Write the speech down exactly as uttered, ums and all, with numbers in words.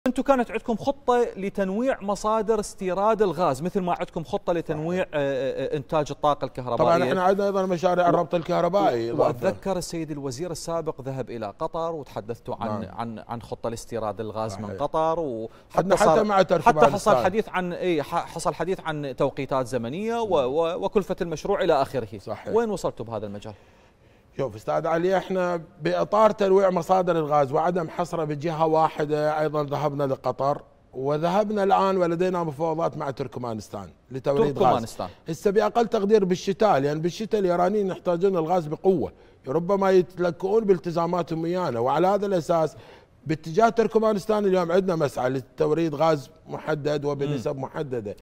انتم كانت عندكم خطه لتنويع مصادر استيراد الغاز مثل ما عندكم خطه لتنويع انتاج الطاقه الكهربائيه. طبعا احنا عندنا ايضا مشاريع الربط الكهربائي. واتذكر السيد الوزير السابق ذهب الى قطر وتحدثتوا عن نعم. عن عن خطه لاستيراد الغاز صحيح. من قطر، وحتى حتى مع حتى حصل حديث عن اي حصل حديث عن توقيتات زمنيه وكلفه المشروع الى اخره. صحيح. وين وصلتوا بهذا المجال؟ شوف استاذ علي، احنا باطار تنويع مصادر الغاز وعدم حصره بجهه واحده ايضا ذهبنا لقطر، وذهبنا الان ولدينا مفاوضات مع تركمانستان لتوريد غاز. تركمانستان هسه باقل تقدير بالشتاء، لان يعني بالشتاء الايرانيين يحتاجون الغاز بقوه، ربما يتلكؤون بالتزاماتهم ويانا، وعلى هذا الاساس باتجاه تركمانستان اليوم عندنا مسعى لتوريد غاز محدد وبنسب محدده.